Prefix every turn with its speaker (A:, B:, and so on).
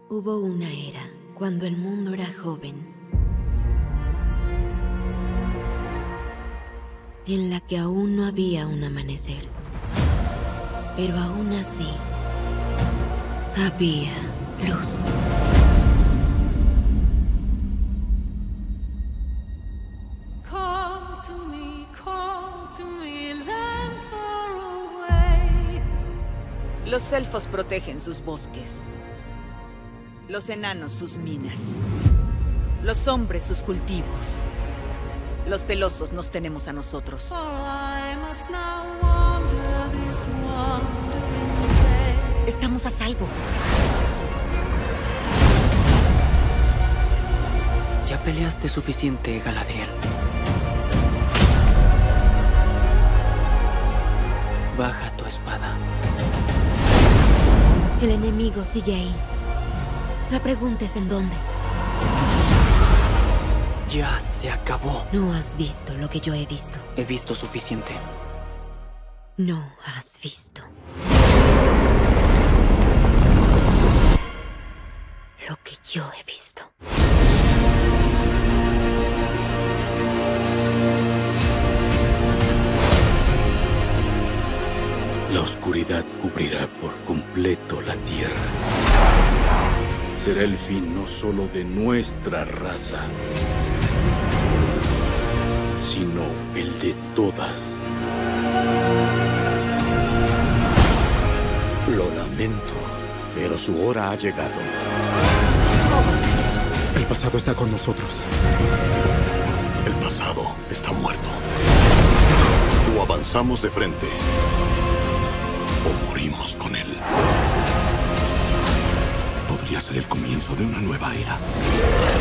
A: Hubo una era, cuando el mundo era joven, en la que aún no había un amanecer. Pero aún así, había luz.
B: Call to me, lands far away.
C: Los elfos protegen sus bosques. Los enanos sus minas. Los hombres sus cultivos. Los pelosos nos tenemos a nosotros.
B: For I must now wander this wandering way.
C: Estamos a salvo.
D: Ya peleaste suficiente, Galadriel. Baja tu espada.
A: El enemigo sigue ahí. La pregunta es en dónde.
D: Ya se acabó.
A: No has visto lo que yo he visto.
D: He visto suficiente.
A: No has visto lo que yo he visto.
E: La oscuridad cubrirá por completo la tierra. Será el fin no solo de nuestra raza, sino el de todas.
F: Lo lamento, pero su hora ha llegado.
G: El pasado está con nosotros.
F: El pasado está muerto. O avanzamos de frente, o morimos con él. Podría ser el comienzo de una nueva era.